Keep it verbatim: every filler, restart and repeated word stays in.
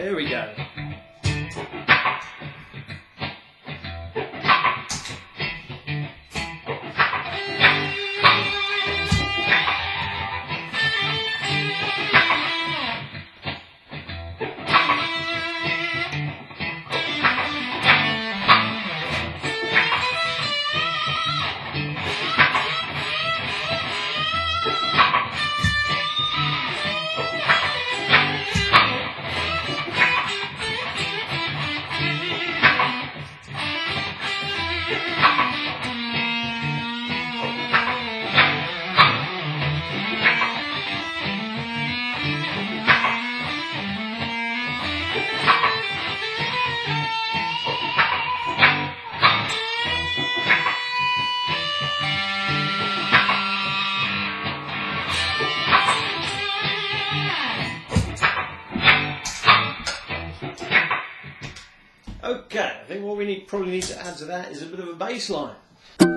There we go. Okay, I think what we need, probably need to add to that is a bit of a bass line.